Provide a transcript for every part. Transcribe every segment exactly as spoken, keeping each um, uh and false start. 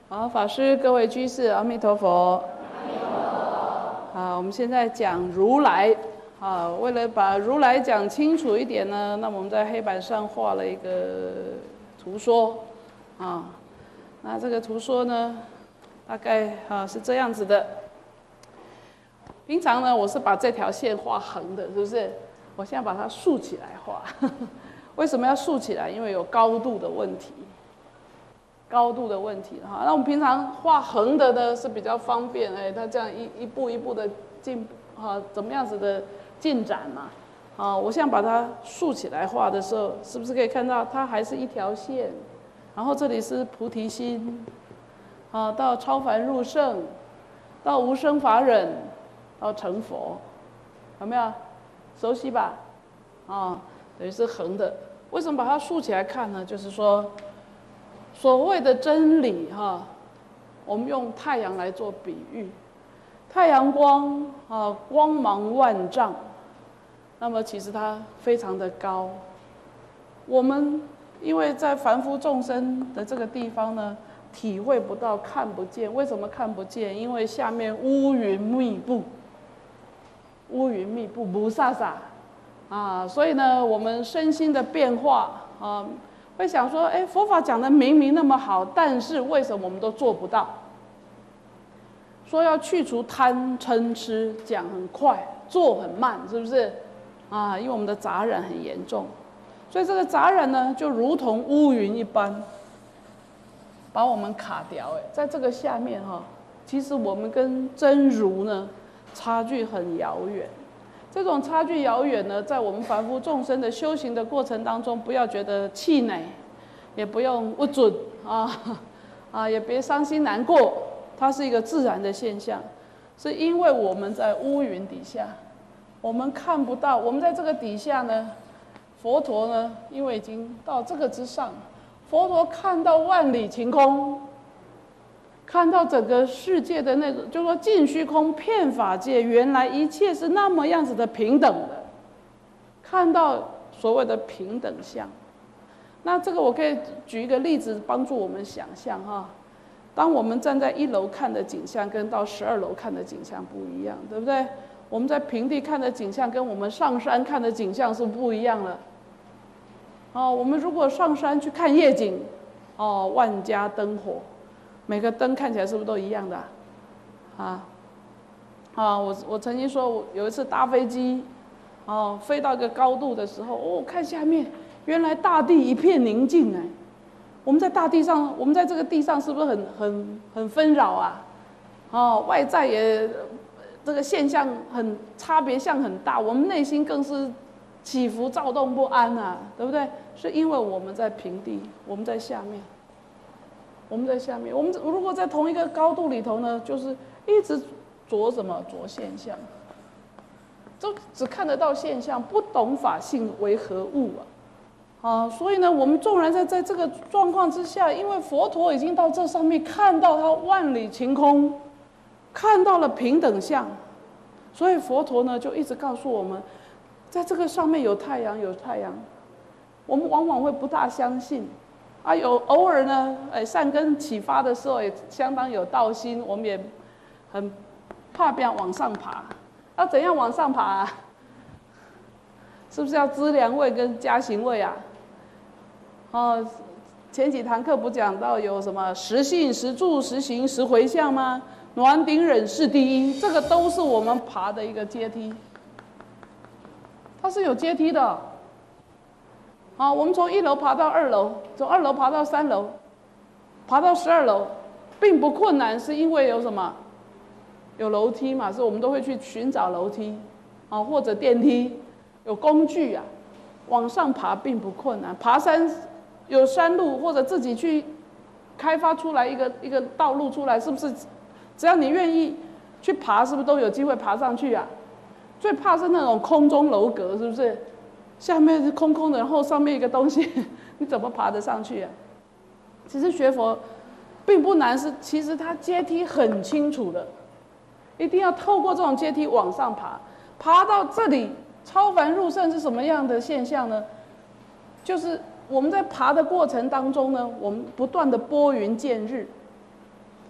好，法师、各位居士，阿弥陀佛。阿弥陀佛。啊，我们现在讲如来。啊，为了把如来讲清楚一点呢，那么我们在黑板上画了一个图说。啊，那这个图说呢，大概啊是这样子的。平常呢，我是把这条线画横的，是不是？我现在把它竖起来画。为什么要竖起来？因为有高度的问题。高度的问题哈，那我们平常画横的呢是比较方便，哎，它这样一一步一步的进步哈，怎么样子的进展嘛？啊，我现在把它竖起来画的时候，是不是可以看到它还是一条线？然后这里是菩提心，啊，到超凡入圣，到无生法忍，到成佛，有没有？熟悉吧？啊，等于是横的。为什么把它竖起来看呢？就是说。所谓的真理哈，我们用太阳来做比喻，太阳光啊，光芒万丈，那么其实它非常的高。我们因为在凡夫众生的这个地方呢，体会不到，看不见。为什么看不见？因为下面乌云密布，乌云密布，不飒飒啊，所以呢，我们身心的变化啊。会想说，哎，佛法讲的明明那么好，但是为什么我们都做不到？说要去除贪嗔痴，讲很快，做很慢，是不是？啊，因为我们的杂染很严重，所以这个杂染呢，就如同乌云一般，把我们卡掉。哎，在这个下面哈，其实我们跟真如呢，差距很遥远。这种差距遥远呢，在我们凡夫众生的修行的过程当中，不要觉得气馁，也不用不准啊啊，也别伤心难过，它是一个自然的现象，是因为我们在乌云底下，我们看不到，我们在这个底下呢，佛陀呢，因为已经到这个之上，佛陀看到万里晴空。看到整个世界的那种，就说尽虚空遍法界，原来一切是那么样子的平等的，看到所谓的平等相。那这个我可以举一个例子帮助我们想象哈。当我们站在一楼看的景象，跟到十二楼看的景象不一样，对不对？我们在平地看的景象，跟我们上山看的景象是不一样了。哦，我们如果上山去看夜景，哦，万家灯火。每个灯看起来是不是都一样的啊？啊，啊我我曾经说，我有一次搭飞机，哦，飞到一个高度的时候，哦，看下面，原来大地一片宁静哎。我们在大地上，我们在这个地上是不是很很很纷扰啊？哦，外在也这个现象很差别相很大，我们内心更是起伏躁动不安啊，对不对？是因为我们在平地，我们在下面。我们在下面，我们如果在同一个高度里头呢，就是一直着什么着现象，就只看得到现象，不懂法性为何物啊！啊，所以呢，我们纵然在在这个状况之下，因为佛陀已经到这上面看到他万里晴空，看到了平等相，所以佛陀呢就一直告诉我们，在这个上面有太阳，有太阳，我们往往会不大相信。啊，有偶尔呢，哎，善根启发的时候也相当有道心，我们也很怕别人往上爬。要怎样往上爬啊？是不是要资粮位跟加行位啊？哦，前几堂课不讲到有什么十信、十住、十行、十回向吗？暖顶忍是第一，这个都是我们爬的一个阶梯，它是有阶梯的。啊，我们从一楼爬到二楼，从二楼爬到三楼，爬到十二楼，并不困难，是因为有什么？有楼梯嘛，所以我们都会去寻找楼梯，啊，或者电梯，有工具啊，往上爬并不困难。爬山有山路，或者自己去开发出来一个一个道路出来，是不是？只要你愿意去爬，是不是都有机会爬上去啊？最怕是那种空中楼阁，是不是？下面是空空的，然后上面一个东西，你怎么爬得上去啊？其实学佛并不难，是其实它阶梯很清楚的，一定要透过这种阶梯往上爬。爬到这里，超凡入圣是什么样的现象呢？就是我们在爬的过程当中呢，我们不断的拨云见日，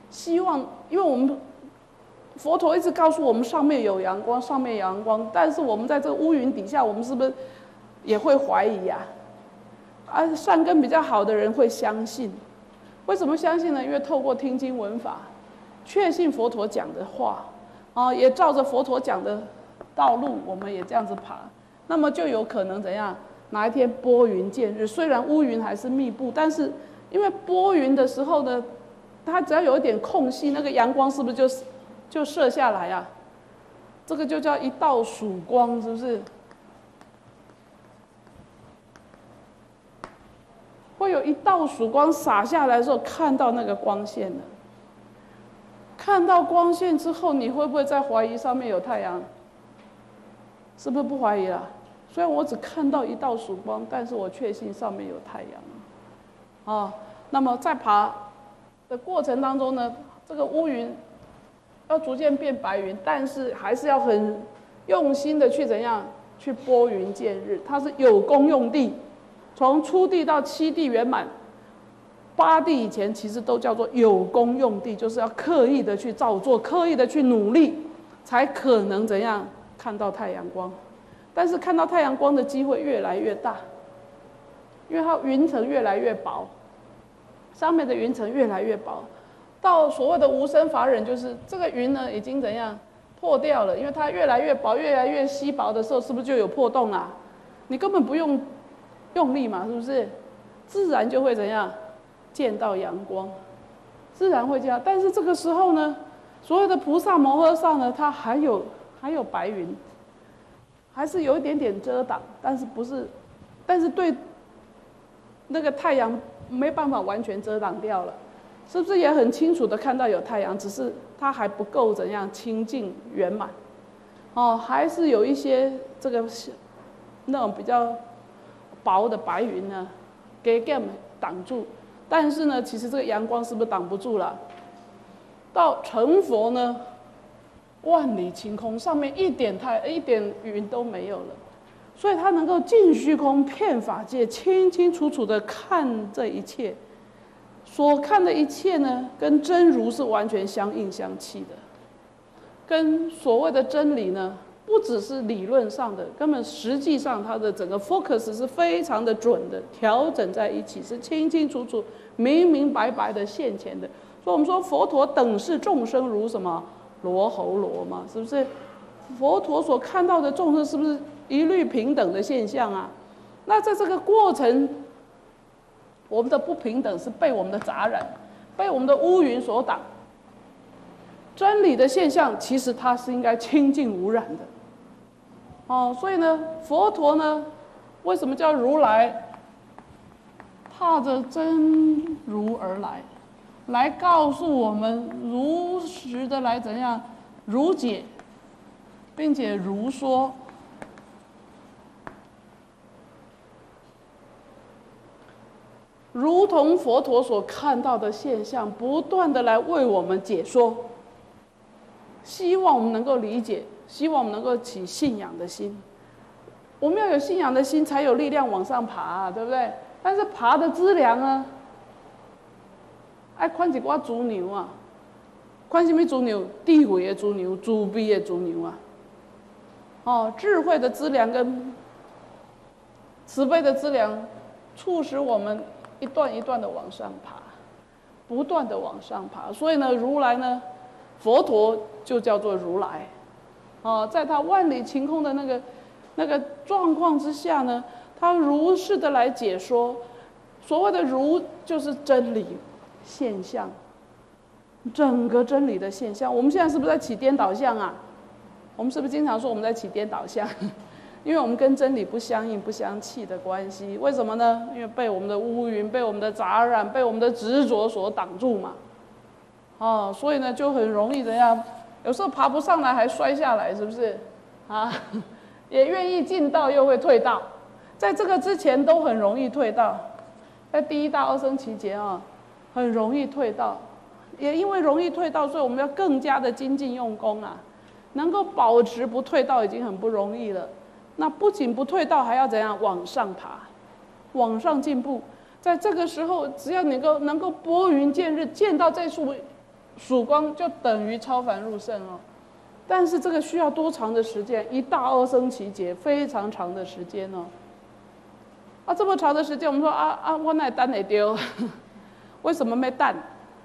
希望，因为我们佛陀一直告诉我们上面有阳光，上面有阳光，但是我们在这个乌云底下，我们是不是也会怀疑呀？啊，善根比较好的人会相信，为什么相信呢？因为透过听经闻法，确信佛陀讲的话，啊，也照着佛陀讲的道路，我们也这样子爬，那么就有可能怎样？哪一天拨云见日，虽然乌云还是密布，但是因为拨云的时候呢，它只要有一点空隙，那个阳光是不是就就射下来啊？这个就叫一道曙光，是不是？会有一道曙光洒下来的时候，看到那个光线了。看到光线之后，你会不会再怀疑上面有太阳？是不是不怀疑了？虽然我只看到一道曙光，但是我确信上面有太阳。啊，那么在爬的过程当中呢，这个乌云要逐渐变白云，但是还是要很用心的去怎样去拨云见日，它是有功用地。从初地到七地圆满，八地以前其实都叫做有功用地，就是要刻意的去照做，刻意的去努力，才可能怎样看到太阳光。但是看到太阳光的机会越来越大，因为它云层越来越薄，上面的云层越来越薄，到所谓的无生法忍，就是这个云呢已经怎样破掉了，因为它越来越薄、越来越稀薄的时候，是不是就有破洞啊？你根本不用用力嘛，是不是？自然就会怎样见到阳光，自然会见到。但是这个时候呢，所有的菩萨摩诃萨呢，它还有还有白云，还是有一点点遮挡，但是不是，但是对那个太阳没办法完全遮挡掉了，是不是也很清楚的看到有太阳？只是它还不够怎样清净圆满，哦，还是有一些这个那种比较薄的白云呢，给 gam 挡住。但是呢，其实这个阳光是不是挡不住了？到成佛呢，万里晴空，上面一点太一点云都没有了，所以他能够尽虚空遍法界，清清楚楚的看这一切。所看的一切呢，跟真如是完全相应相契的，跟所谓的真理呢，不只是理论上的，根本实际上它的整个 focus 是非常的准的，调整在一起，是清清楚楚、明明白白的现前的。所以我们说佛陀等视众生如什么罗喉罗嘛，是不是？佛陀所看到的众生是不是一律平等的现象啊？那在这个过程，我们的不平等是被我们的杂染、被我们的乌云所挡。真理的现象其实它是应该清净无染的。哦，所以呢，佛陀呢，为什么叫如来？踏着真如而来，来告诉我们如实的来怎样如解，并且如说。如同佛陀所看到的现象，不断的来为我们解说，希望我们能够理解，希望我们能够起信仰的心。我们要有信仰的心，才有力量往上爬啊，对不对？但是爬的资粮呢，爱看一寡猪牛啊，看什么猪牛？智慧的猪牛，慈悲的猪牛啊。哦，智慧的资粮跟慈悲的资粮，促使我们一段一段的往上爬，不断的往上爬。所以呢，如来呢，佛陀就叫做如来，哦，在他万里晴空的那个那个状况之下呢，他如是的来解说。所谓的如，就是真理现象，整个真理的现象。我们现在是不是在起颠倒相啊？我们是不是经常说我们在起颠倒相？因为我们跟真理不相应、不相契的关系。为什么呢？因为被我们的乌云、被我们的杂染、被我们的执着所挡住嘛。哦，所以呢，就很容易怎样？有时候爬不上来还摔下来，是不是？啊，也愿意进道又会退道，在这个之前都很容易退道。在第一大二生期间啊，很容易退道，也因为容易退道，所以我们要更加的精进用功啊，能够保持不退道已经很不容易了。那不仅不退道，还要怎样往上爬，往上进步。在这个时候，只要能够能够拨云见日，见到这束曙光就等于超凡入圣哦。但是这个需要多长的时间？一大阿僧祇劫，非常长的时间哦。啊，这么长的时间，我们说啊啊，我那蛋也丢，为什么没蛋？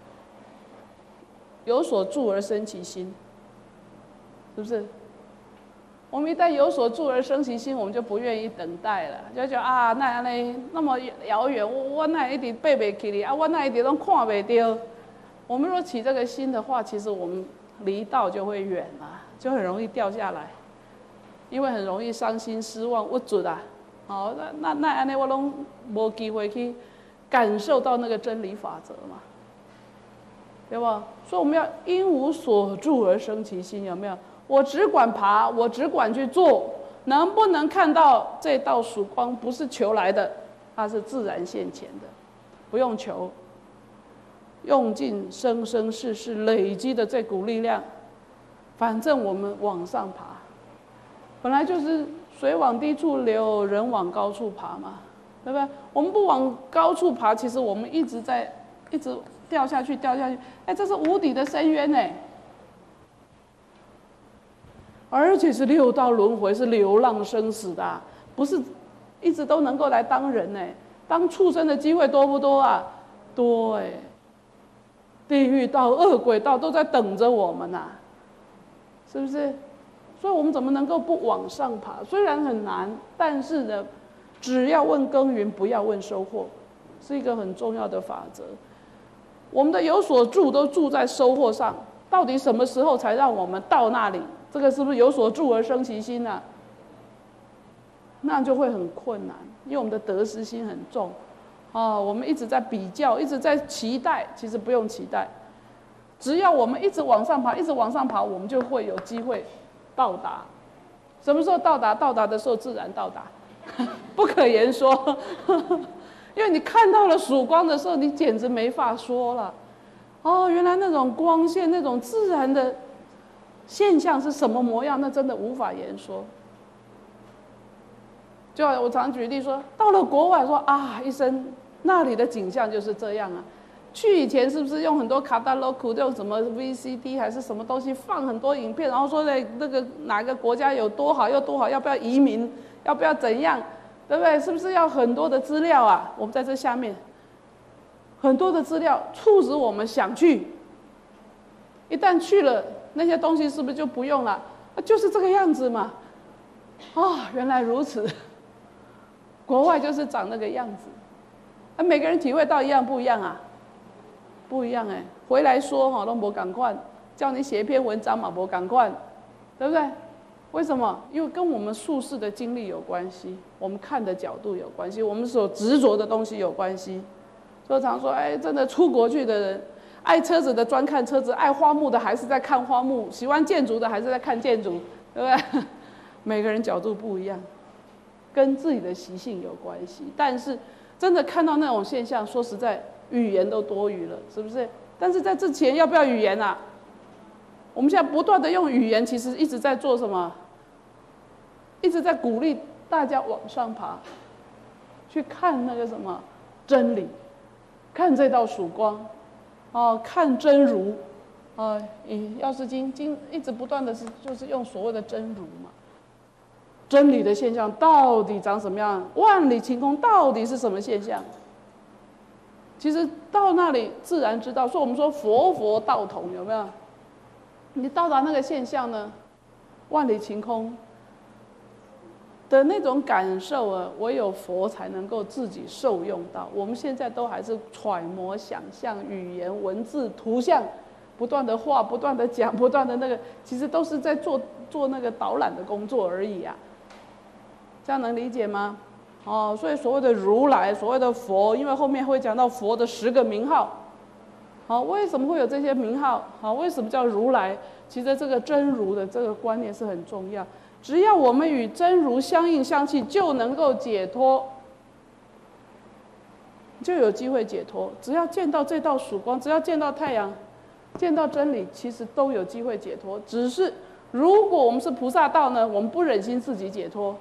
有所住而生其心，是不是？我们一旦有所住而生其心，我们就不愿意等待了，就觉得啊，那那那么遥远，我我那一直爬不起哩，啊，我那一直都看不到。我们若起这个心的话，其实我们离道就会远了，就很容易掉下来，因为很容易伤心失望，不准啊。好，那那那安尼我拢无机会去感受到那个真理法则嘛，对吧？所以我们要因无所住而生其心，有没有？我只管爬，我只管去做，能不能看到这道曙光不是求来的，它是自然现前的，不用求，用尽生生世世累积的这股力量，反正我们往上爬，本来就是水往低处流，人往高处爬嘛，对不对？我们不往高处爬，其实我们一直在一直掉下去，掉下去，哎，这是无底的深渊哎。而且是六道轮回，是流浪生死的、啊，不是一直都能够来当人呢。当畜生的机会多不多啊？多哎。地狱道、恶鬼道都在等着我们呐、啊，是不是？所以我们怎么能够不往上爬？虽然很难，但是呢，只要问耕耘，不要问收获，是一个很重要的法则。我们的有所住都住在收获上，到底什么时候才让我们到那里？这个是不是有所住而生其心啊？那就会很困难，因为我们的得失心很重，啊，我们一直在比较，一直在期待，其实不用期待，只要我们一直往上爬，一直往上爬，我们就会有机会到达。什么时候到达？到达的时候自然到达，不可言说。因为你看到了曙光的时候，你简直没法说了。哦，原来那种光线，那种自然的现象是什么模样？那真的无法言说。就我常举例说，到了国外说啊，一声那里的景象就是这样啊。去以前是不是用很多卡达洛库，用什么 V C D 还是什么东西放很多影片，然后说在那个哪个国家有多好，又多好，要不要移民，要不要怎样，对不对？是不是要很多的资料啊？我们在这下面，很多的资料促使我们想去。一旦去了，那些东西是不是就不用了？啊，就是这个样子嘛。哦，原来如此。国外就是长那个样子，啊，每个人体会到一样不一样啊？不一样哎、欸。回来说哈，都没赶快，叫你写一篇文章嘛，没赶快，对不对？为什么？因为跟我们术士的经历有关系，我们看的角度有关系，我们所执着的东西有关系。所以常说，哎，真的出国去的人，爱车子的专看车子，爱花木的还是在看花木，喜欢建筑的还是在看建筑，对不对？每个人角度不一样，跟自己的习性有关系。但是真的看到那种现象，说实在，语言都多余了，是不是？但是在之前要不要语言啊？我们现在不断的用语言，其实一直在做什么？一直在鼓励大家往上爬，去看那个什么真理，看这道曙光，哦，看真如，啊，以药师经经一直不断的是就是用所谓的真如嘛。真理的现象到底长什么样？万里晴空到底是什么现象？其实到那里自然知道。所以我们说佛佛道同，有没有？你到达那个现象呢，万里晴空的那种感受啊，唯有佛才能够自己受用到。我们现在都还是揣摩、想象、语言、文字、图像，不断的画、不断的讲、不断的那个，其实都是在做做那个导览的工作而已啊。这样能理解吗？哦，所以所谓的如来，所谓的佛，因为后面会讲到佛的十个名号。好，为什么会有这些名号？好，为什么叫如来？其实这个真如的这个观念是很重要。只要我们与真如相应相契，就能够解脱，就有机会解脱。只要见到这道曙光，只要见到太阳，见到真理，其实都有机会解脱。只是如果我们是菩萨道呢，我们不忍心自己解脱。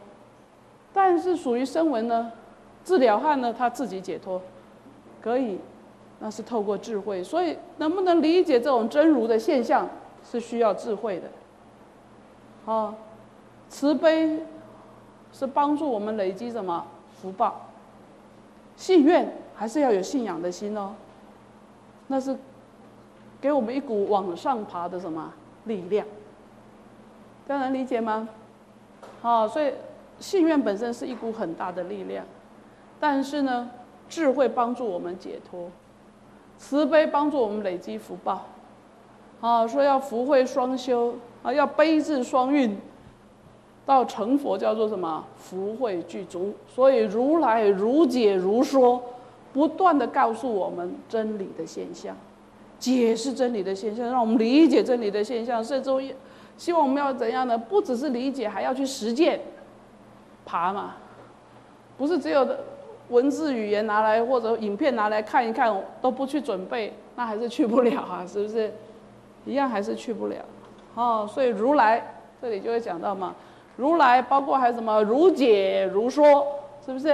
但是属于声闻呢，智了汉呢，他自己解脱，可以， 那是透过智慧。所以能不能理解这种真如的现象，是需要智慧的。啊，慈悲是帮助我们累积什么福报，信愿还是要有信仰的心哦，那是给我们一股往上爬的什么力量，这样能理解吗？啊，所以信愿本身是一股很大的力量，但是呢，智慧帮助我们解脱，慈悲帮助我们累积福报。啊，说要福慧双修啊，要悲智双运，到成佛叫做什么？福慧具足。所以如来如解如说，不断的告诉我们真理的现象，解释真理的现象，让我们理解真理的现象，甚至希望我们要怎样呢？不只是理解，还要去实践。爬嘛，不是只有文字语言拿来或者影片拿来看一看，都不去准备，那还是去不了啊，是不是？一样还是去不了。哦，所以如来这里就会讲到嘛，如来包括还有什么如解如说，是不是？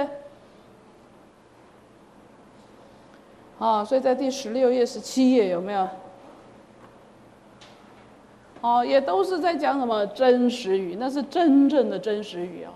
啊，所以在第十六页、十七页有没有？哦，也都是在讲什么真实语，那是真正的真实语哦，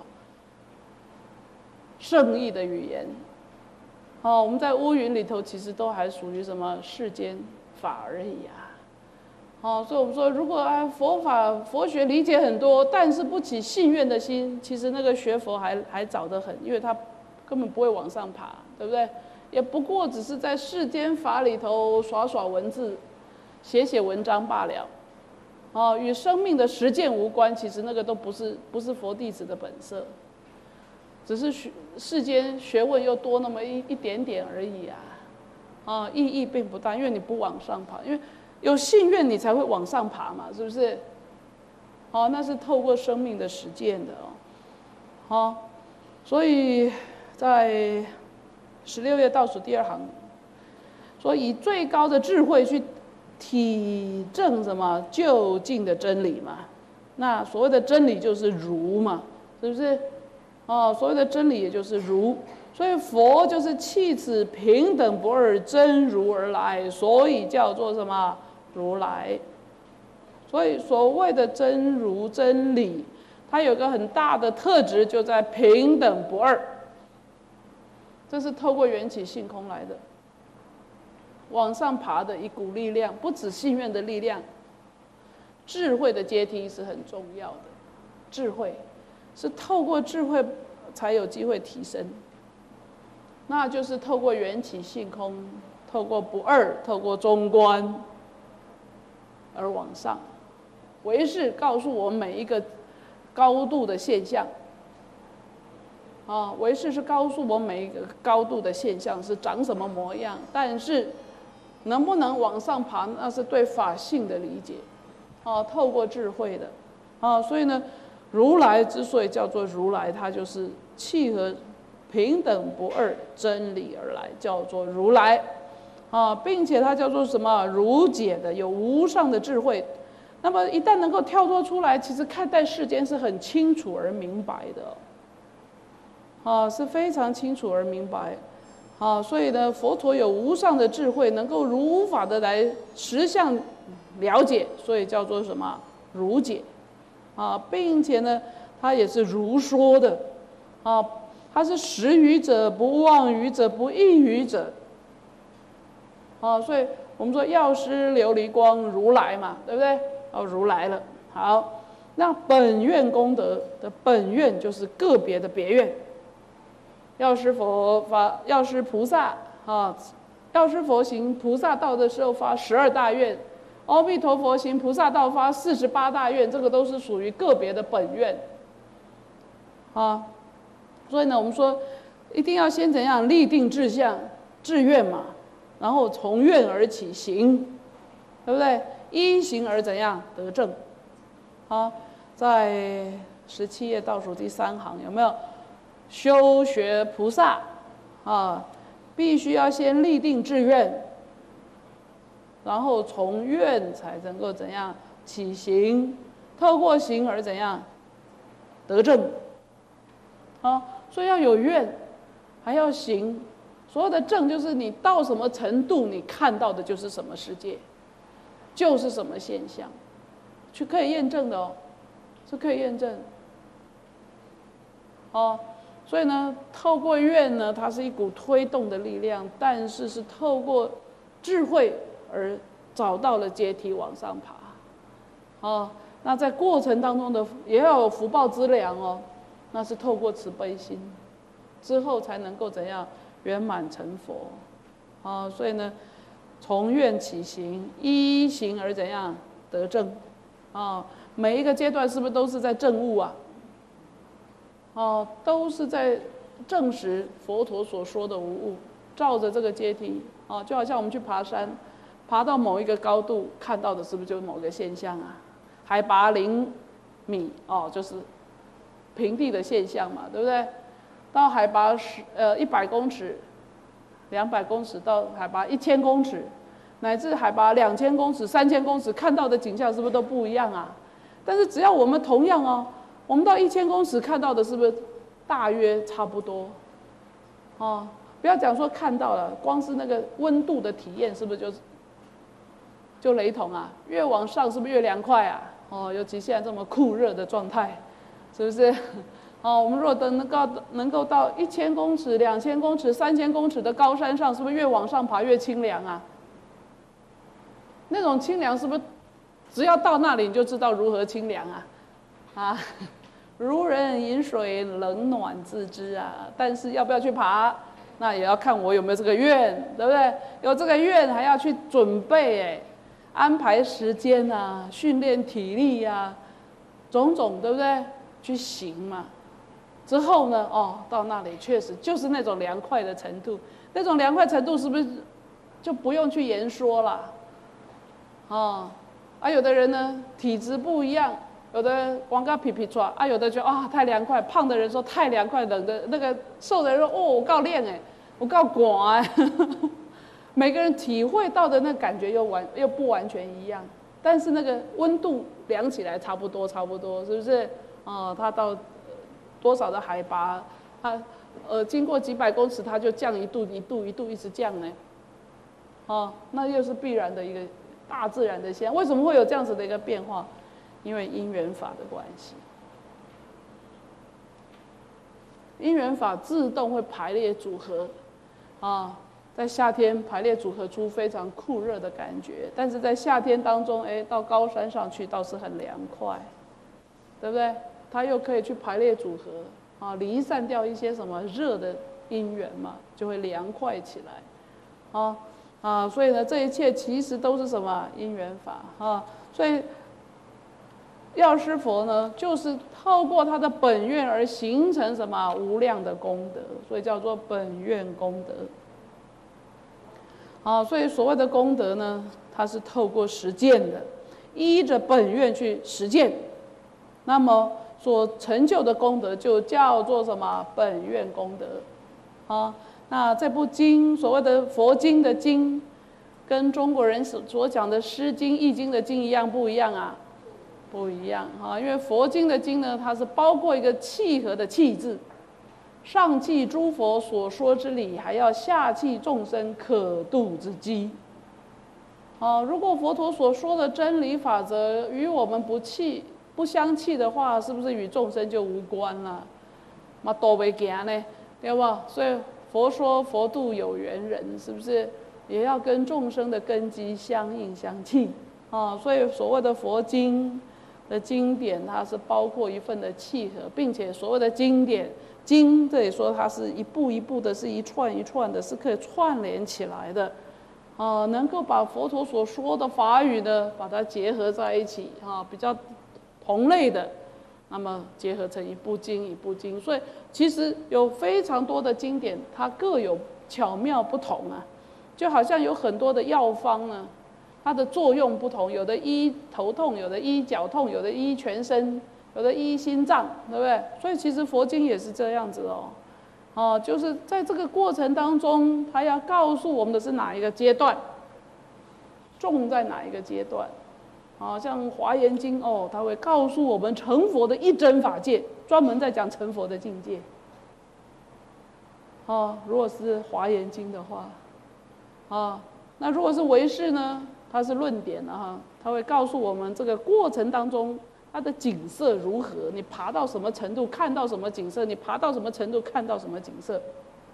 圣意的语言。哦，我们在乌云里头，其实都还属于什么世间法而已啊。哦，所以我们说，如果啊佛法佛学理解很多，但是不起信愿的心，其实那个学佛还还早得很，因为他根本不会往上爬，对不对？也不过只是在世间法里头耍耍文字，写写文章罢了。哦，与生命的实践无关，其实那个都不是不是佛弟子的本色，只是学世间学问又多那么一一点点而已啊。啊，意义并不大，因为你不往上爬，因为有信愿你才会往上爬嘛，是不是？哦，那是透过生命的实践的哦。好，所以在十六页倒数第二行，说以最高的智慧去体证什么究竟的真理嘛？那所谓的真理就是如嘛，是不是？哦，所谓的真理也就是如。所以佛就是弃此平等不二真如而来，所以叫做什么？如来。所以所谓的真如真理，它有个很大的特质，就在平等不二。这是透过缘起性空来的，往上爬的一股力量，不止信愿的力量，智慧的阶梯是很重要的。智慧是透过智慧才有机会提升。那就是透过缘起性空，透过不二，透过中观而往上。唯识告诉我们每一个高度的现象，啊，唯识是告诉我们每一个高度的现象是长什么模样，但是能不能往上爬，那是对法性的理解，啊，透过智慧的，啊，所以呢，如来之所以叫做如来，它就是契合平等不二真理而来，叫做如来，啊，并且它叫做什么？如解的，有无上的智慧。那么一旦能够跳脱出来，其实看待世间是很清楚而明白的，啊，是非常清楚而明白，啊，所以呢，佛陀有无上的智慧，能够如法的来实相了解，所以叫做什么？如解，啊，并且呢，它也是如说的，啊。它是识语者，不妄语者，不异语者。啊，所以我们说药师琉璃光如来嘛，对不对？哦，如来了。好，那本愿功德的本愿就是个别的别愿。药师佛发，药师菩萨啊，药师佛行菩萨道的时候发十二大愿，阿弥陀佛行菩萨道发四十八大愿，这个都是属于个别的本愿。啊。所以呢，我们说一定要先怎样立定志向、志愿嘛，然后从愿而起行，对不对？依行而怎样得正？好，在十七页倒数第三行有没有？修学菩萨啊，必须要先立定志愿，然后从愿才能够怎样起行，透过行而怎样得正？啊。所以要有愿，还要行， 所谓的证就是你到什么程度，你看到的就是什么世界，就是什么现象，去可以验证的哦，是可以验证。哦，所以呢，透过愿呢，它是一股推动的力量，但是是透过智慧而找到了阶梯往上爬。哦，那在过程当中的也要有福报资粮哦，那是透过慈悲心之后才能够怎样圆满成佛。哦，所以呢，从愿起行，依行而怎样得证。哦，每一个阶段是不是都是在证悟啊？哦，都是在证实佛陀所说的无误，照着这个阶梯，哦，就好像我们去爬山，爬到某一个高度，看到的是不是就是某个现象啊？海拔零米，哦，就是平地的现象嘛，对不对？到海拔十呃一百公尺、两百公尺到海拔一千公尺，乃至海拔两千公尺、三千公尺，看到的景象是不是都不一样啊？但是只要我们同样哦。我们到一千公尺看到的是不是大约差不多？哦，不要讲说看到了，光是那个温度的体验是不是就就雷同啊？越往上是不是越凉快啊？哦，尤其现在这么酷热的状态，是不是？哦，我们若能够能够到一千公尺、两千公尺、三千公尺的高山上，是不是越往上爬越清凉啊？那种清凉是不是只要到那里你就知道如何清凉啊？啊？如人饮水，冷暖自知啊！但是要不要去爬，那也要看我有没有这个愿，对不对？有这个愿，还要去准备哎，安排时间啊，训练体力啊，种种，对不对？去行嘛。之后呢，哦，到那里确实就是那种凉快的程度，那种凉快程度是不是就不用去言说了？哦，啊，有的人呢，体质不一样。有的光个皮皮抓啊，有的觉得啊太凉快，胖的人说太凉快，冷的那个瘦的人说哦我够练哎，我够寒哎，每个人体会到的那感觉又完又不完全一样，但是那个温度量起来差不多差不多，是不是？哦，它到多少的海拔，它呃经过几百公尺，它就降一度一度一度一直降呢，哦，那又是必然的一个大自然的现象。为什么会有这样子的一个变化？因为因缘法的关系，因缘法自动会排列组合，啊，在夏天排列组合出非常酷热的感觉，但是在夏天当中，哎，到高山上去倒是很凉快，对不对？它又可以去排列组合，啊，离散掉一些什么热的因缘嘛，就会凉快起来，啊啊，所以呢，这一切其实都是什么因缘法啊，所以。药师佛呢，就是透过他的本愿而形成什么无量的功德，所以叫做本愿功德。啊，所以所谓的功德呢，它是透过实践的，依着本愿去实践，那么所成就的功德就叫做什么本愿功德。啊，那这部经所谓的佛经的经，跟中国人所所讲的《诗经》《易经》的经一样不一样啊？不一样啊，因为佛经的经呢，它是包括一个契合的契字，上契诸佛所说之理，还要下契众生可度之机。啊，如果佛陀所说的真理法则与我们不契不相契的话，是不是与众生就无关了？嘛都袂行呢，对吧？所以佛说佛度有缘人，是不是也要跟众生的根基相应相契？啊，所以所谓的佛经的经典，它是包括一份的契合，并且所谓的经典经，这里说它是一步一步的，是一串一串的，是可以串联起来的，啊，能够把佛陀所说的法语呢，把它结合在一起，啊，比较同类的，那么结合成一部经一部经，所以其实有非常多的经典，它各有巧妙不同啊，就好像有很多的药方呢。它的作用不同，有的医头痛，有的医脚痛，有的医全身，有的医心脏，对不对？所以其实佛经也是这样子哦，哦，就是在这个过程当中，它要告诉我们的是哪一个阶段，重在哪一个阶段，啊，像《华严经》哦，它会告诉我们成佛的一真法界，专门在讲成佛的境界。 哦，如果是《华严经》的话，啊，那如果是唯识呢，它是论点的哈，它会告诉我们这个过程当中它的景色如何，你爬到什么程度看到什么景色，你爬到什么程度看到什么景色。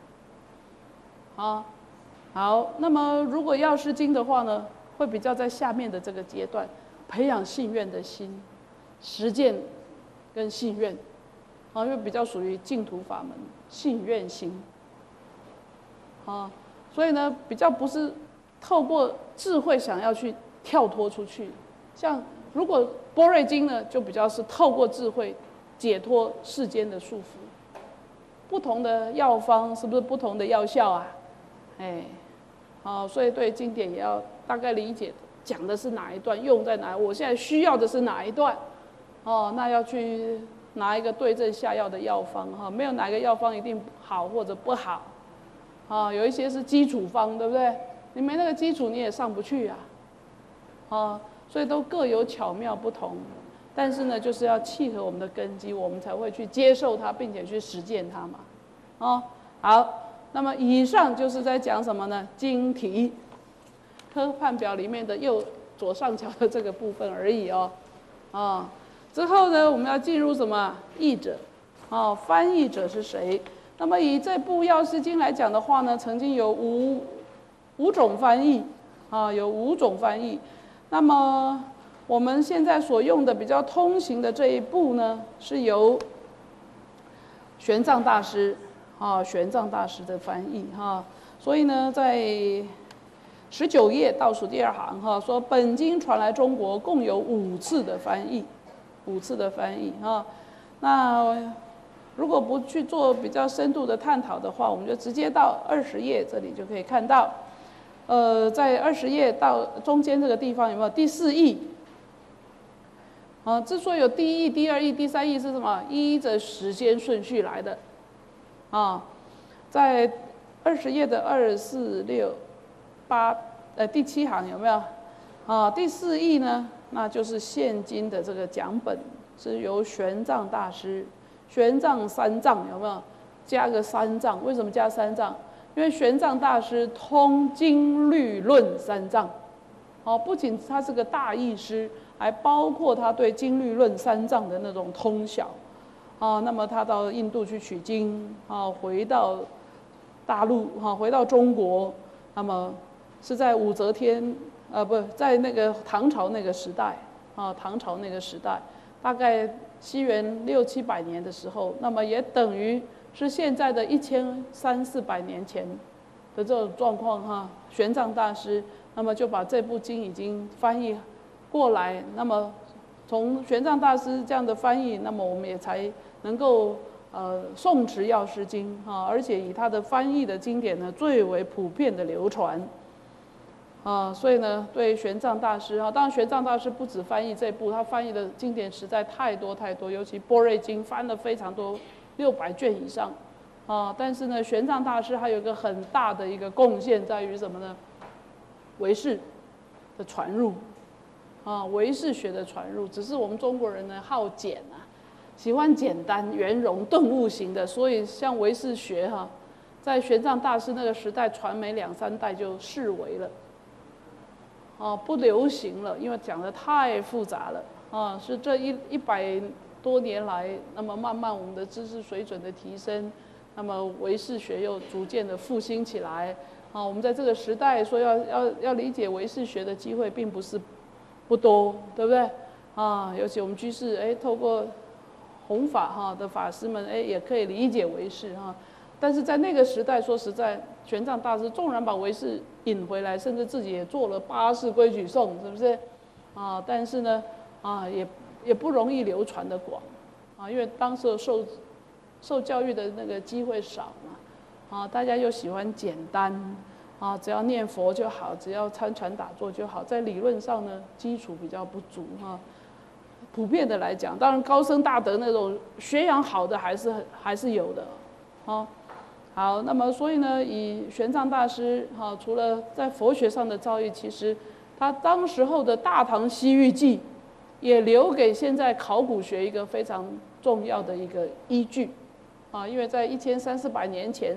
啊，好，那么如果药师经的话呢，会比较在下面的这个阶段，培养信愿的心，实践跟信愿，啊，因为比较属于净土法门，信愿心。啊，所以呢，比较不是透过智慧想要去跳脱出去，像如果般若经呢，就比较是透过智慧解脱世间的束缚。不同的药方是不是不同的药效啊？哎，好，所以对经典也要大概理解，讲的是哪一段，用在哪，我现在需要的是哪一段，哦，那要去拿一个对症下药的药方哈，没有哪个药方一定好或者不好。啊，有一些是基础方，对不对？你没那个基础，你也上不去啊。啊，所以都各有巧妙不同。但是呢，就是要契合我们的根基，我们才会去接受它，并且去实践它嘛。哦，好，那么以上就是在讲什么呢？经题科判表里面的右左上角的这个部分而已哦。啊，之后呢，我们要进入什么？译者。哦，翻译者是谁？那么以这部《药师经》来讲的话呢，曾经有五五种翻译，啊，有五种翻译。那么我们现在所用的比较通行的这一部呢，是由玄奘大师，啊，玄奘大师的翻译哈。所以呢，在十九页倒数第二行哈，说本经传来中国共有五次的翻译，五次的翻译哈。那如果不去做比较深度的探讨的话，我们就直接到二十页这里就可以看到，呃，在二十页到中间这个地方有没有第四义？啊，之所以有第一义、第二义、第三义是什么？依着时间顺序来的，啊，在二十页的二四六八呃第七行有没有？啊，第四义呢，那就是现今的这个讲本是由玄奘大师。玄奘三藏有没有？加个三藏，为什么加三藏？因为玄奘大师通经律论三藏，哦，不仅他是个大义师，还包括他对经律论三藏的那种通晓，啊，那么他到印度去取经，啊，回到大陆，哈，回到中国，那么是在武则天，呃，不在那个唐朝那个时代，啊，唐朝那个时代，大概西元六七百年的时候，那么也等于是现在的一千三四百年前的这种状况哈。玄奘大师那么就把这部经已经翻译过来，那么从玄奘大师这样的翻译，那么我们也才能够呃诵持药师经啊，而且以他的翻译的经典呢最为普遍的流传。啊，所以呢，对玄奘大师啊，当然玄奘大师不止翻译这部，他翻译的经典实在太多太多，尤其《般若经》翻了非常多，六百卷以上，啊，但是呢，玄奘大师还有一个很大的一个贡献在于什么呢？唯识的传入，啊，唯识学的传入，只是我们中国人呢好简啊，喜欢简单圆融顿悟型的，所以像唯识学哈，在玄奘大师那个时代传没两三代就式微了。哦，不流行了，因为讲得太复杂了啊！是这一一百多年来，那么慢慢我们的知识水准的提升，那么唯识学又逐渐的复兴起来啊！我们在这个时代说要要要理解唯识学的机会并不是不多，对不对？啊，尤其我们居士哎，透过弘法哈的法师们哎，也可以理解唯识哈。但是在那个时代，说实在，玄奘大师纵然把唯识引回来，甚至自己也做了八识规矩颂，是不是？啊，但是呢，啊，也也不容易流传的广，啊，因为当时受受教育的那个机会少嘛，啊，大家又喜欢简单，啊，只要念佛就好，只要参禅打坐就好，在理论上呢，基础比较不足哈。普遍的来讲，当然高僧大德那种学养好的还是还是有的，啊。好，那么所以呢，以玄奘大师哈、啊，除了在佛学上的造诣，其实他当时候的《大唐西域记》也留给现在考古学一个非常重要的一个依据啊，因为在一千三四百年前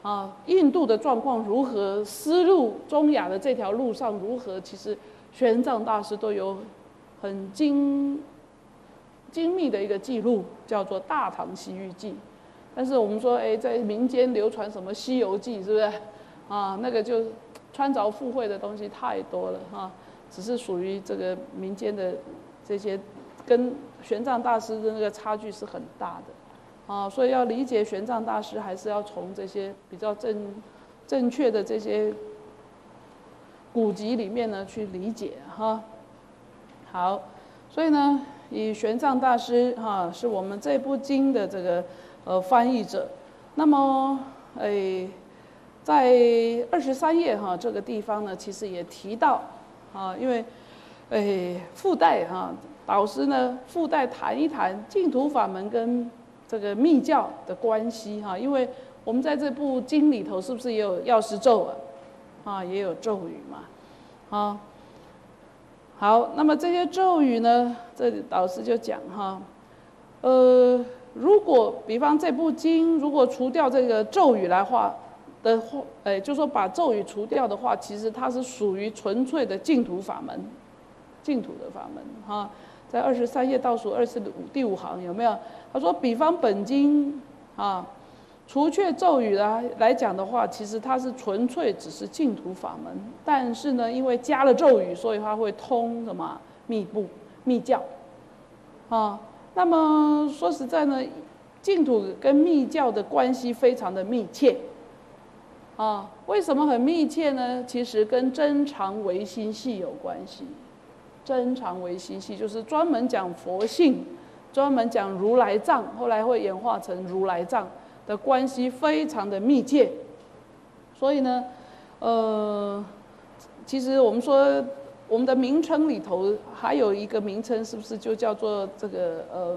啊，印度的状况如何，丝路中亚的这条路上如何，其实玄奘大师都有很精精密的一个记录，叫做《大唐西域记》。但是我们说，哎，在民间流传什么《西游记》，是不是？啊，那个就穿凿附会的东西太多了哈、啊，只是属于这个民间的这些，跟玄奘大师的那个差距是很大的，啊，所以要理解玄奘大师，还是要从这些比较正正确的这些古籍里面呢去理解哈、啊。好，所以呢，以玄奘大师哈、啊、是我们这部经的这个。呃，翻译者，那么，诶，在二十三页哈这个地方呢，其实也提到，啊，因为，诶，附带哈导师呢附带谈一谈净土法门跟这个密教的关系哈，因为我们在这部经里头是不是也有药师咒啊，啊，也有咒语嘛，啊，好，那么这些咒语呢，这里导师就讲哈，呃。如果比方这部经，如果除掉这个咒语来话的话，哎，就说把咒语除掉的话，其实它是属于纯粹的净土法门，净土的法门哈。在二十三页倒数二十五第五行有没有？他说，比方本经啊，除却咒语来来讲的话，其实它是纯粹只是净土法门，但是呢，因为加了咒语，所以它会通什么密部密教啊。那么说实在呢，净土跟密教的关系非常的密切，啊，为什么很密切呢？其实跟真常唯心系有关系。真常唯心系就是专门讲佛性，专门讲如来藏，后来会演化成如来藏的关系非常的密切。所以呢，呃，其实我们说。我们的名称里头还有一个名称，是不是就叫做这个呃，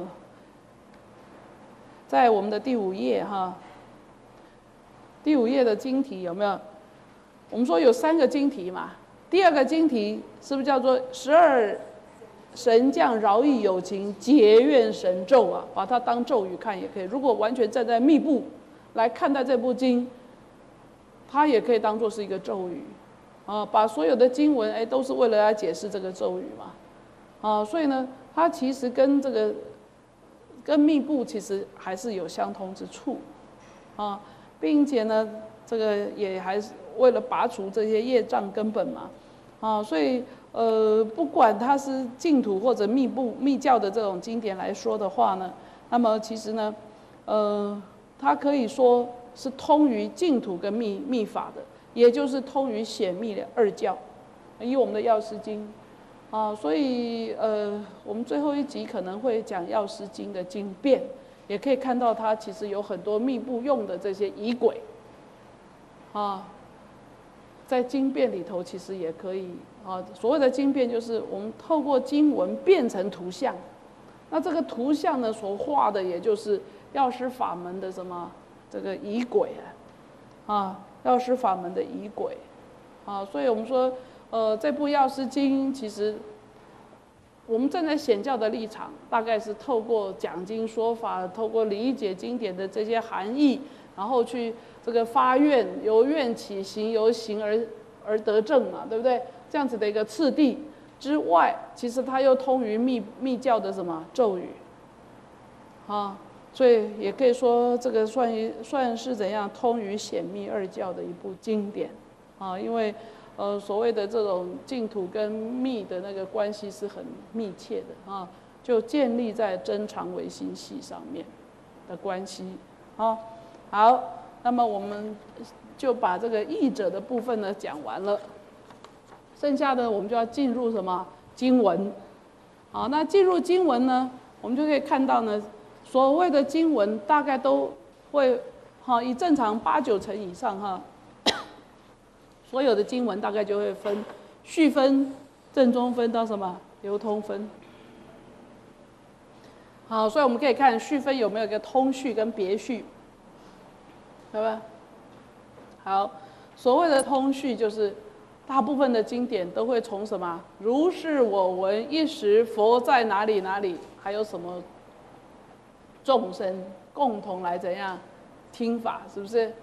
在我们的第五页哈，第五页的经题有没有？我们说有三个经题嘛，第二个经题是不是叫做十二神将饶益有情结怨神咒啊？把它当咒语看也可以。如果完全站在密部来看待这部经，它也可以当作是一个咒语。啊，把所有的经文哎都是为了来解释这个咒语嘛，啊，所以呢，它其实跟这个跟密部其实还是有相通之处，啊，并且呢，这个也还是为了拔除这些业障根本嘛，啊，所以呃，不管它是净土或者密部密教的这种经典来说的话呢，那么其实呢，呃，它可以说是通于净土跟密密法的。也就是通于显密的二教，以我们的药师经，啊，所以呃，我们最后一集可能会讲药师经的经变，也可以看到它其实有很多密部用的这些仪轨，啊，在经变里头其实也可以啊，所谓的经变就是我们透过经文变成图像，那这个图像呢所画的也就是药师法门的什么这个仪轨啊，啊。药师法门的仪轨，啊，所以我们说，呃，这部药师经其实，我们站在显教的立场，大概是透过讲经说法，透过理解经典的这些含义，然后去这个发愿，由愿起行，由行而而得正嘛，对不对？这样子的一个次第之外，其实它又通于密密教的什么咒语，啊。所以也可以说，这个算于算是怎样通于显密二教的一部经典，啊，因为呃所谓的这种净土跟密的那个关系是很密切的啊，就建立在真常唯心系上面的关系啊。好，那么我们就把这个译者的部分呢讲完了，剩下的我们就要进入什么经文，好，那进入经文呢，我们就可以看到呢。所谓的经文大概都会，哈，以正常八九成以上哈，所有的经文大概就会分序分、正中分到什么流通分。好，所以我们可以看序分有没有一个通序跟别序，对吧？好，所谓的通序就是大部分的经典都会从什么如是我闻一时佛在哪里哪里，还有什么。众生共同来怎样听法，是不是？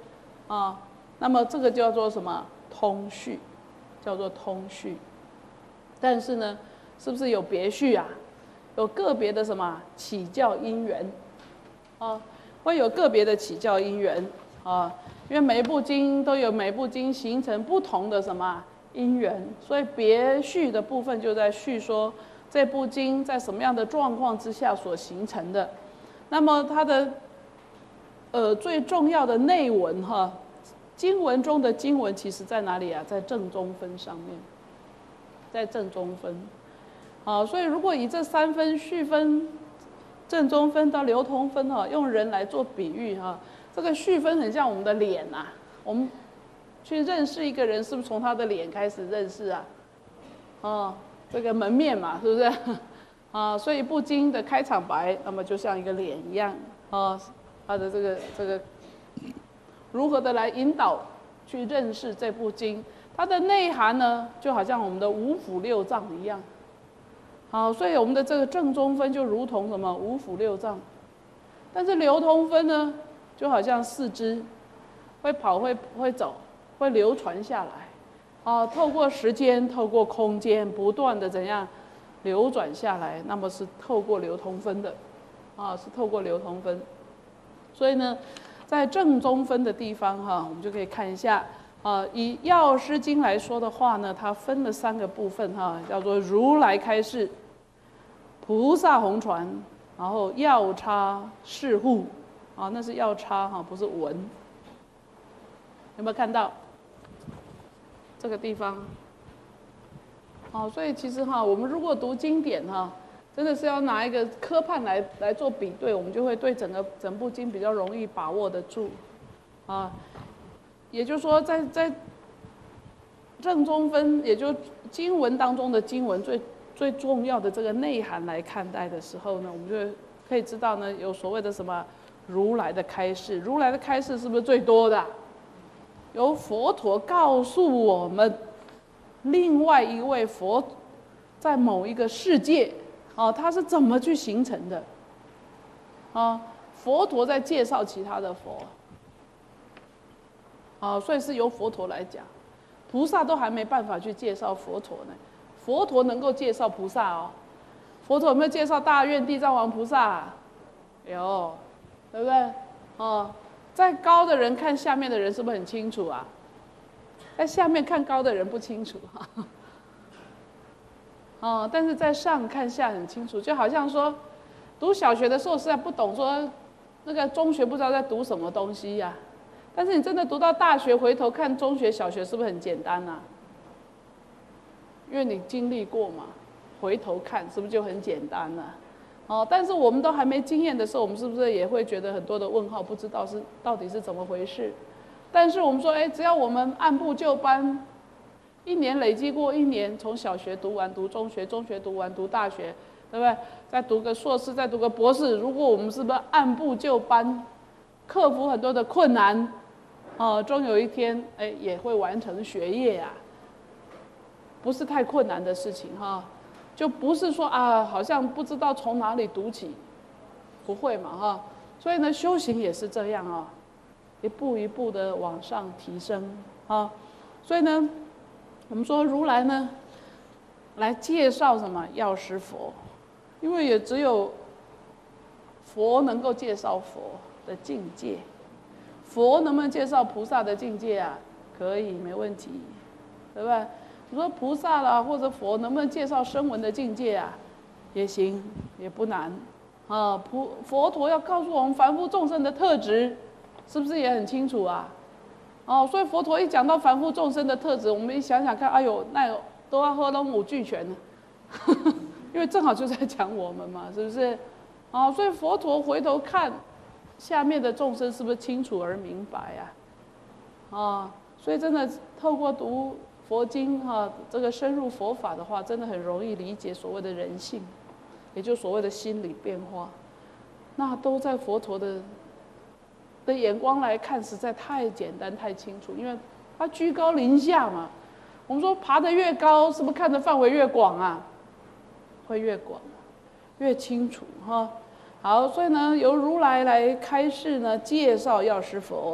啊，那么这个叫做什么？通序，叫做通序。但是呢，是不是有别序啊？有个别的什么起教因缘啊，会有个别的起教因缘啊，因为每一部经都有每部经形成不同的什么因缘，所以别序的部分就在叙说这部经在什么样的状况之下所形成的。那么它的呃最重要的内文哈，经文中的经文其实在哪里啊？在正中分上面，在正中分。好，所以如果以这三分序分、正中分到流通分哈，用人来做比喻哈，这个序分很像我们的脸呐、啊。我们去认识一个人，是不是从他的脸开始认识啊？哦，这个门面嘛，是不是？啊，所以一部经的开场白，那么就像一个脸一样啊，它的这个这个如何的来引导去认识这部经，它的内涵呢，就好像我们的五腑六脏一样。好，所以我们的这个正中分就如同什么五腑六脏，但是流通分呢，就好像四肢，会跑会会走，会流传下来，啊，透过时间，透过空间，不断的怎样流转下来，那么是透过流通分的，啊，是透过流通分。所以呢，在正中分的地方哈，我们就可以看一下。啊，以《药师经》来说的话呢，它分了三个部分哈，叫做如来开示、菩萨弘传，然后药叉释护，啊，那是药叉哈，不是文。有没有看到这个地方？好，所以其实哈，我们如果读经典哈，真的是要拿一个科判来来做比对，我们就会对整个整部经比较容易把握得住，啊。也就是说在，在在正中分，也就经文当中的经文最最重要的这个内涵来看待的时候呢，我们就可以知道呢，有所谓的什么如来的开示。如来的开示是不是最多的？由佛陀告诉我们，另外一位佛在某一个世界，哦，他是怎么去形成的？啊，佛陀在介绍其他的佛。啊，所以是由佛陀来讲，菩萨都还没办法去介绍佛陀呢。佛陀能够介绍菩萨哦。佛陀有没有介绍大愿地藏王菩萨？有，对不对？哦，在高的人看下面的人是不是很清楚啊？在下面看高的人不清楚哈。哦，但是在上看下很清楚，就好像说，读小学的时候实在不懂说，那个中学不知道在读什么东西呀、啊。但是你真的读到大学，回头看中学、小学，是不是很简单啊？因为你经历过嘛，回头看是不是就很简单了、啊？哦，但是我们都还没经验的时候，我们是不是也会觉得很多的问号，不知道是到底是怎么回事？但是我们说，哎，只要我们按部就班，一年累积过一年，从小学读完，读中学，中学读完，读大学，对不对？再读个硕士，再读个博士，如果我们是不是按部就班，克服很多的困难？哦，终有一天，哎，也会完成学业呀、啊，不是太困难的事情哈，就不是说啊，好像不知道从哪里读起，不会嘛哈。所以呢，修行也是这样啊，一步一步的往上提升啊。所以呢，我们说如来呢，来介绍什么药师佛，因为也只有佛能够介绍佛的境界。佛能不能介绍菩萨的境界啊？可以，没问题，对吧？你说菩萨啦，或者佛能不能介绍声闻的境界啊？也行，也不难。啊，菩佛陀要告诉我们凡夫众生的特质，是不是也很清楚啊？哦，所以佛陀一讲到凡夫众生的特质，我们一想想看，哎呦，那都要喝龙五俱全呢，因为正好就在讲我们嘛，是不是？哦，所以佛陀回头看。下面的众生是不是清楚而明白呀、啊？啊，所以真的透过读佛经哈、啊，这个深入佛法的话，真的很容易理解所谓的人性，也就所谓的心理变化。那都在佛陀的的眼光来看，实在太简单太清楚，因为他居高临下嘛。我们说爬得越高，是不是看的范围越广啊？会越广，越清楚哈。好，所以呢，由如来来开示呢，介绍药师佛，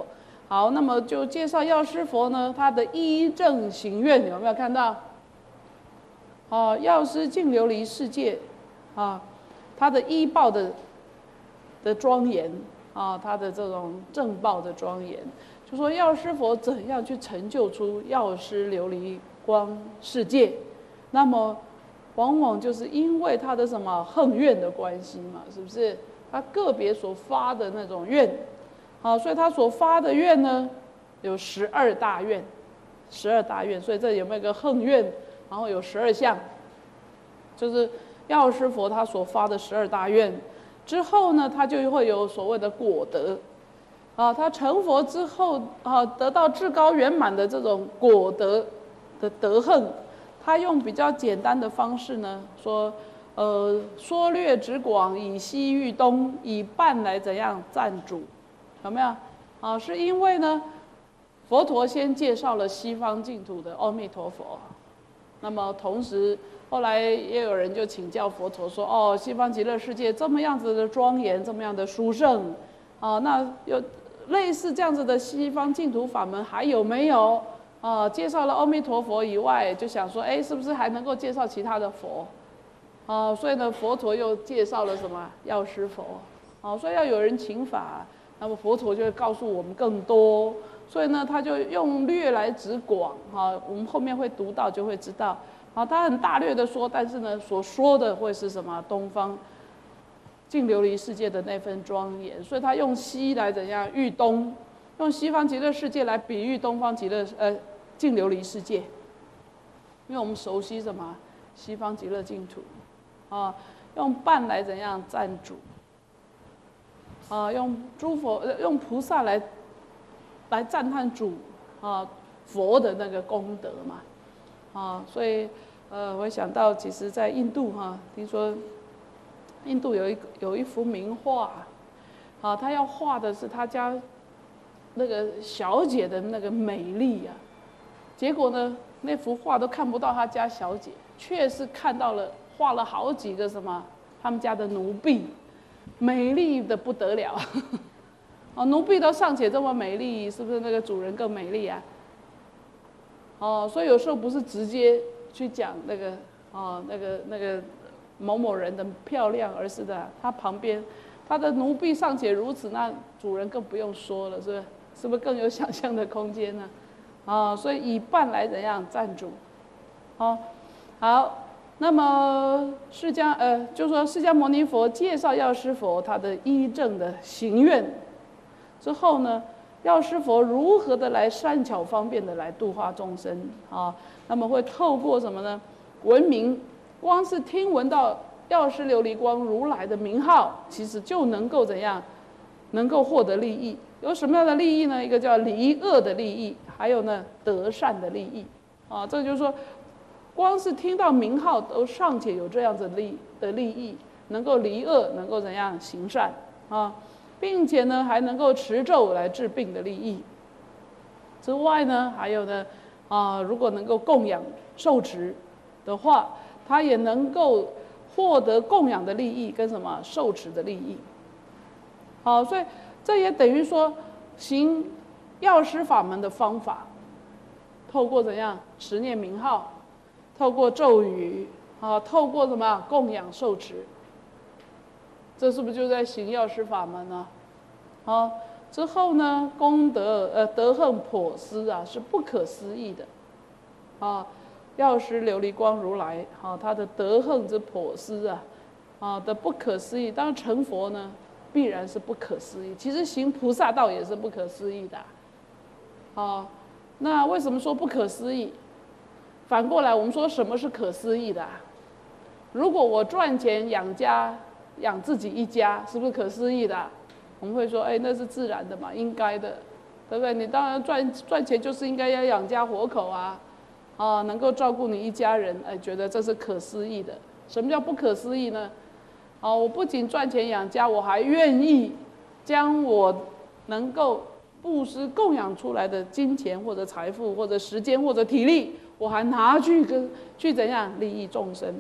好，那么就介绍药师佛呢，他的依正行愿有没有看到？哦，药师净琉璃世界，啊，他的依报的的庄严啊，他的这种正报的庄严，就说药师佛怎样去成就出药师琉璃光世界，那么往往就是因为他的什么恨愿的关系嘛，是不是？他个别所发的那种愿。好，所以他所发的愿呢，有十二大愿，十二大愿。所以这有没有一个恨愿？然后有十二项，就是药师佛他所发的十二大愿。之后呢，他就会有所谓的果德，啊，他成佛之后啊，得到至高圆满的这种果德的德恨，他用比较简单的方式呢，说，呃，说略直广，以西喻东，以半来怎样赞主。有没有？啊，是因为呢，佛陀先介绍了西方净土的阿弥陀佛，那么同时后来也有人就请教佛陀说：“哦，西方极乐世界这么样子的庄严，这么样的殊胜，啊，那有类似这样子的西方净土法门还有没有？啊，介绍了阿弥陀佛以外，就想说，哎，是不是还能够介绍其他的佛？啊，所以呢，佛陀又介绍了什么药师佛？啊，所以要有人请法。”那么佛陀就会告诉我们更多，所以呢，他就用略来指广，哈，我们后面会读到就会知道，啊，他很大略的说，但是呢，所说的会是什么？东方净琉璃世界的那份庄严，所以他用西来怎样喻东，用西方极乐世界来比喻东方极乐呃净琉璃世界，因为我们熟悉什么西方极乐净土，啊，用半来怎样赞主。啊，用诸佛、用菩萨来来赞叹主啊佛的那个功德嘛，啊，所以呃，我想到其实，在印度哈、啊，听说印度有一有一幅名画，啊，他要画的是他家那个小姐的那个美丽啊，结果呢，那幅画都看不到他家小姐，却是看到了画了好几个什么他们家的奴婢。美丽的不得了，哦，奴婢都尚且这么美丽，是不是那个主人更美丽啊？哦，所以有时候不是直接去讲那个哦那个那个某某人的漂亮，而是的，他旁边他的奴婢尚且如此，那主人更不用说了，是不是？是不是更有想象的空间呢？啊、哦，所以以半来怎样赞主？哦，好。那么释迦呃，就说释迦牟尼佛介绍药师佛他的依正的行愿之后呢，药师佛如何的来善巧方便的来度化众生啊？那么会透过什么呢？闻名，光是听闻到药师琉璃光如来的名号，其实就能够怎样，能够获得利益。有什么样的利益呢？一个叫离恶的利益，还有呢得善的利益啊。这就是说。光是听到名号都尚且有这样子利的利益，能够离恶，能够怎样行善啊，并且呢还能够持咒来治病的利益。之外呢，还有呢啊，如果能够供养受持的话，他也能够获得供养的利益跟什么受持的利益。好，所以这也等于说行药师法门的方法，透过怎样持念名号。透过咒语啊，透过什么供养受持，这是不是就在行药师法门呢？啊，之后呢，功德呃德恨颇思啊，是不可思议的，啊，药师琉璃光如来啊，他的德恨之颇思啊，啊的不可思议。当然成佛呢，必然是不可思议。其实行菩萨道也是不可思议的，啊，那为什么说不可思议？反过来，我们说什么是可思议的、啊？如果我赚钱养家，养自己一家，是不是可思议的、啊？我们会说，哎，那是自然的嘛，应该的，对不对？你当然赚赚钱就是应该要养家活口啊，啊，能够照顾你一家人，哎，觉得这是可思议的。什么叫不可思议呢？啊，我不仅赚钱养家，我还愿意将我能够布施供养出来的金钱或者财富或者时间或者体力。我还拿去跟去怎样利益众生，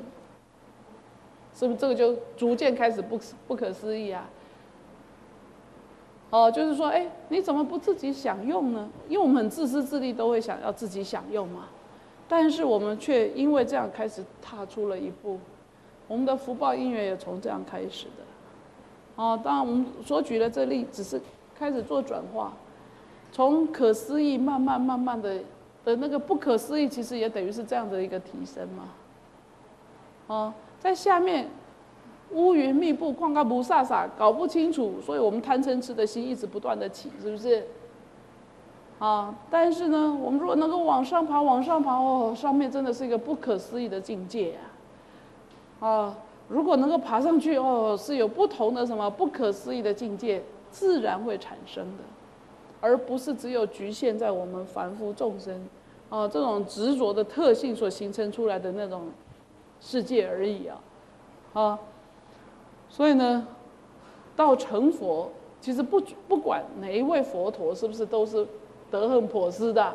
是不是这个就逐渐开始不不可思议啊？ 哦，就是说，哎，你怎么不自己享用呢？因为我们很自私自利，都会想要自己享用嘛。但是我们却因为这样开始踏出了一步，我们的福报因缘也从这样开始的。哦，当然我们所举的这例只是开始做转化，从可思议慢慢慢慢的的那个不可思议，其实也等于是这样的一个提升嘛。哦，在下面。乌云密布，况个不飒飒，搞不清楚，所以我们贪嗔痴的心一直不断的起，是不是？啊，但是呢，我们如果能够往上爬，往上爬，哦，上面真的是一个不可思议的境界啊！啊，如果能够爬上去，哦，是有不同的什么不可思议的境界，自然会产生的，而不是只有局限在我们凡夫众生啊这种执着的特性所形成出来的那种世界而已啊，啊。所以呢，到成佛，其实不不管哪一位佛陀是不是都是德行颇思的，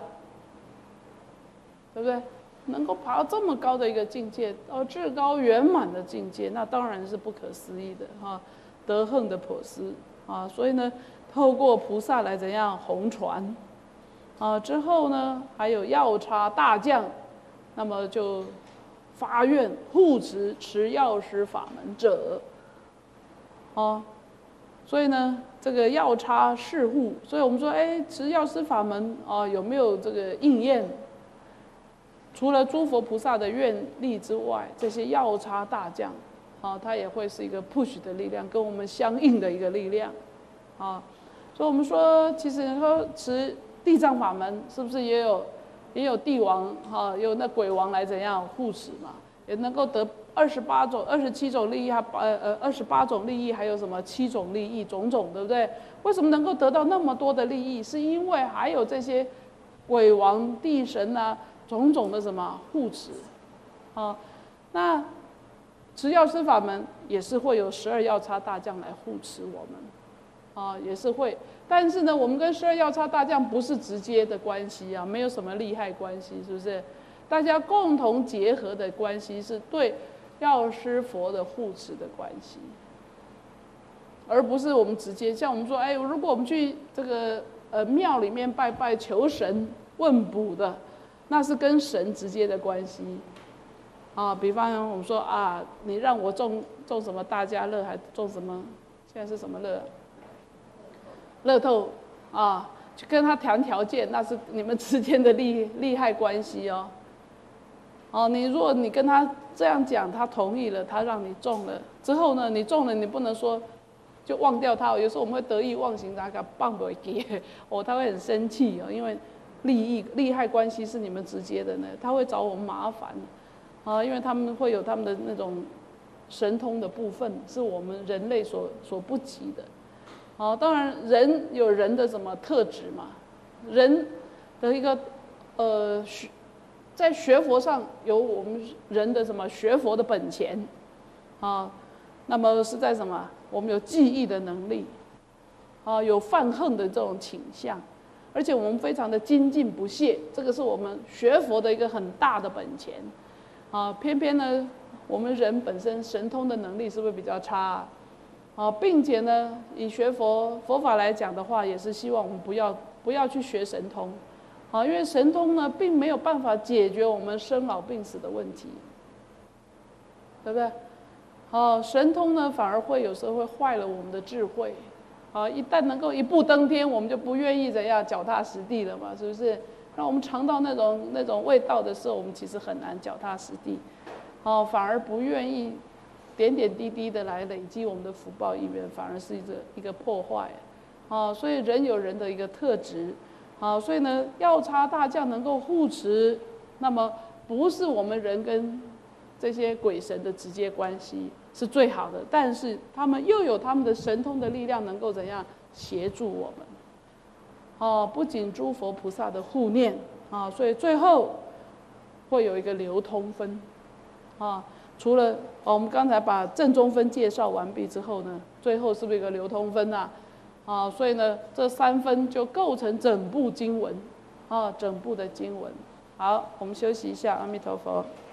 对不对？能够爬到这么高的一个境界，到至高圆满的境界，那当然是不可思议的哈，德行的颇思啊。所以呢，透过菩萨来怎样弘传啊，之后呢，还有药叉大将，那么就发愿护持持药师法门者。哦，所以呢，这个药叉侍护，所以我们说，哎，持药师法门啊，有没有这个应验？除了诸佛菩萨的愿力之外，这些药叉大将，啊，它也会是一个 push 的力量，跟我们相应的一个力量，啊，所以我们说，其实你说持地藏法门，是不是也有也有帝王哈、啊，有那鬼王来怎样护持嘛，也能够得。二十八种、二十七种利益，还呃呃二十八种利益，还有什么七种利益，种种，对不对？为什么能够得到那么多的利益？是因为还有这些鬼王、地神啊，种种的什么护持，啊，那持药师法门也是会有十二药叉大将来护持我们，啊，也是会。但是呢，我们跟十二药叉大将不是直接的关系啊，没有什么利害关系，是不是？大家共同结合的关系是对。药师佛的护持的关系，而不是我们直接像我们说，哎，如果我们去这个呃庙里面拜拜求神问卜的，那是跟神直接的关系啊。比方我们说啊，你让我中中什么大家乐，还中什么？现在是什么乐？乐透啊，去跟他谈条件，那是你们之间的利利害关系哦。哦，你如果你跟他这样讲，他同意了，他让你中了之后呢，你中了，你不能说就忘掉他。有时候我们会得意忘形，他给棒不给，哦，他会很生气哦，因为利益利害关系是你们直接的呢，他会找我们麻烦啊，因为他们会有他们的那种神通的部分，是我们人类所所不及的。哦，当然人有人的什么特质嘛，人的一个呃。在学佛上有我们人的什么学佛的本钱，啊，那么是在什么？我们有记忆的能力，啊，有犯恨的这种倾向，而且我们非常的精进不懈，这个是我们学佛的一个很大的本钱，啊，偏偏呢，我们人本身神通的能力是不是比较差？啊，并且呢，以学佛佛法来讲的话，也是希望我们不要不要去学神通。啊，因为神通呢，并没有办法解决我们生老病死的问题，对不对？哦，神通呢，反而会有时候会坏了我们的智慧。啊，一旦能够一步登天，我们就不愿意怎样脚踏实地了嘛，是不是？让我们尝到那种那种味道的时候，我们其实很难脚踏实地。哦，反而不愿意点点滴滴的来累积我们的福报因缘，反而是一个一个破坏。啊，所以人有人的一个特质。好，所以呢，药叉大将能够护持，那么不是我们人跟这些鬼神的直接关系是最好的，但是他们又有他们的神通的力量，能够怎样协助我们？哦，不仅诸佛菩萨的护念啊，所以最后会有一个流通分啊。除了哦，我们刚才把正中分介绍完毕之后呢，最后是不是有一个流通分啊？啊，所以呢，这三分就构成整部经文，啊，整部的经文。好，我们休息一下，阿弥陀佛。